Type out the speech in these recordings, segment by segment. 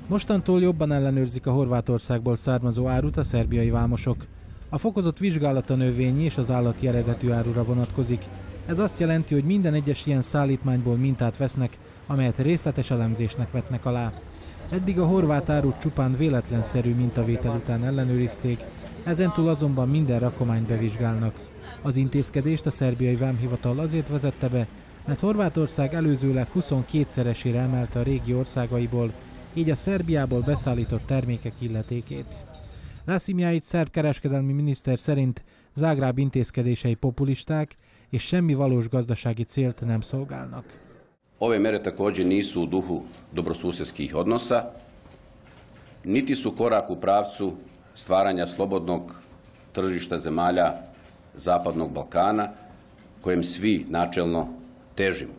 Mostantól jobban ellenőrzik a Horvátországból származó árut a szerbiai vámosok. A fokozott vizsgálat a növényi és az állati eredetű árura vonatkozik. Ez azt jelenti, hogy minden egyes ilyen szállítmányból mintát vesznek, amelyet részletes elemzésnek vetnek alá. Eddig a horvát árut csupán véletlenszerű mintavétel után ellenőrizték, ezentúl azonban minden rakományt bevizsgálnak. Az intézkedést a szerbiai vámhivatal azért vezette be, mert Horvátország előzőleg 22-szeresére emelte a régi országaiból, így a Szerbiából beszállított termékek illetékét. Rasim Ljajić szerb kereskedelmi miniszter szerint Zágráb intézkedései populisták és semmi valós gazdasági célt nem szolgálnak. Ove mere također nisu u duhu dobrosusjedskih odnosa, niti su korak u pravcu stvaranja slobodnog tržišta zemalja Zapadnog Balkana, kojem svi načelno težimo.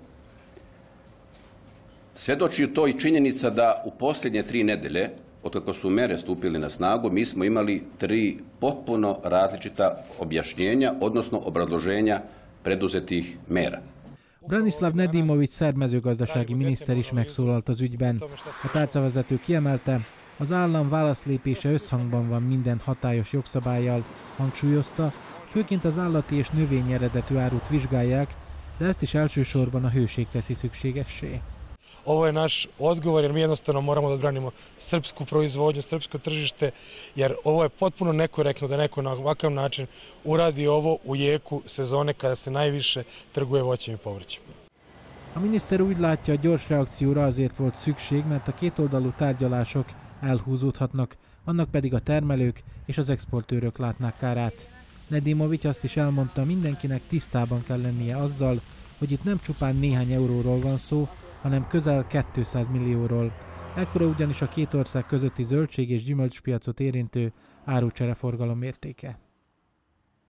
Svjedoči to i činjenica da u posljednje 3 nedelje, od kako su mere stupili na snagu, mi smo imali 3 potpuno različita objašnjenja, odnosno obrazloženja preduzetih mera. Branislav Nedimović szerb mezőgazdasági miniszter is megszólalt az ügyben. A tárcavezető kiemelte, az állam válaszlépése összhangban van minden hatályos jogszabállyal, hangsúlyozta, főként az állati és növényi eredetű árut vizsgálják, de ezt is elsősorban a hőség teszi szükségessé. Ovo je naš odgovor jer mi jednostavno moramo da odbranimo srpsku proizvodnju, srpsko tržište, jer ovo je potpuno nekorektno da neko na ovakav način uradi ovo u jeku sezone kada se najviše trguje voćem i povrćem. A miniszter úgy látja, a gyors reakcióra azért volt szükség, mert a kétoldalú tárgyalások elhúzódhatnak, annak pedig a termelők és az exportőrök látnák kárát. Nedimović azt is elmondta, mindenkinek tisztában kell lennie azzal, hogy itt nem csupán néhány euróról van szó, hanem közel 200 millióról. Ekkora ugyanis a két ország közötti zöldség- és gyümölcspiacot érintő árucsereforgalom mértéke.